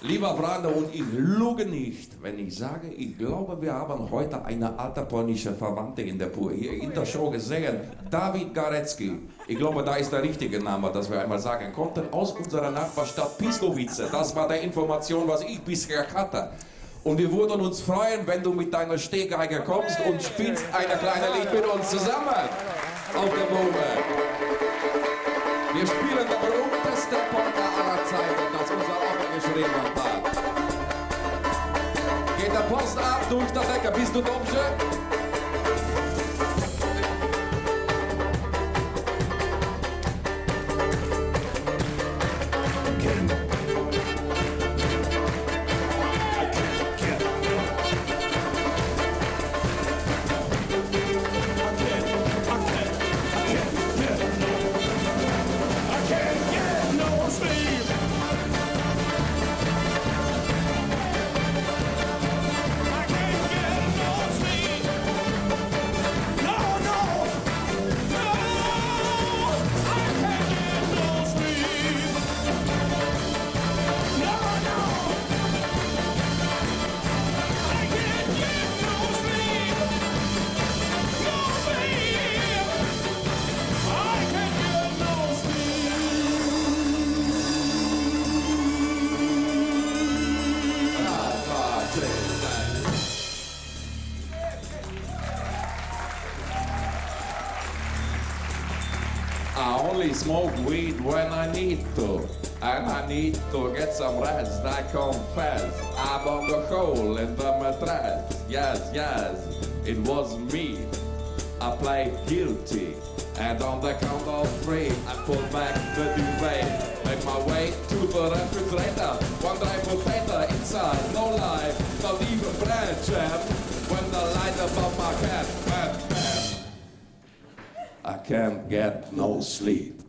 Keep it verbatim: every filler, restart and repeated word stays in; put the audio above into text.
Lieber Freunde, und ich lüge nicht, wenn ich sage, ich glaube, wir haben heute eine alte polnische Verwandte in der Pur hier in der Show gesehen. David Garecki. Ich glaube, da ist der richtige Name, dass wir einmal sagen konnten, aus unserer Nachbarstadt Piskowice. Das war die Information, was ich bisher hatte. Und wir würden uns freuen, wenn du mit deiner Stehgeige kommst und spielst eine kleine Lied mit uns zusammen auf der Bühne. Wir spielen der berühmteste Polka aller Zeiten, das unser Opa geschrieben hat. Geht der Post ab durch die Decke, bist du dobrze? I only smoke weed when I need to, and I need to get some rest, I confess. I'm on the hole in the mattress, yes, yes, it was me. I played guilty, and on the count of three, I pulled back the duvet, make my way to the refrigerator, one dry potato inside, no life, not even bread jam, when the light above my head, bam, bam. I can't get no sleep.